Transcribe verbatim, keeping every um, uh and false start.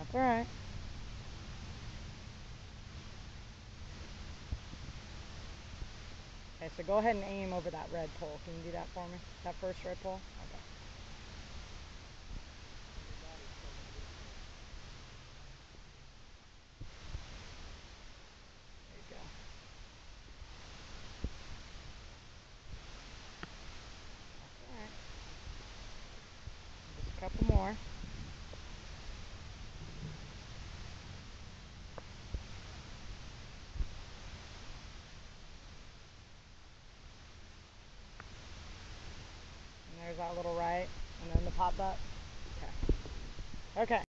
All right. Okay, so go ahead and aim over that red pole. Can you do that for me? That first red pole? Okay. There you go. That's all right. Just a couple more. And there's that little right, and then the pop up. Okay. Okay.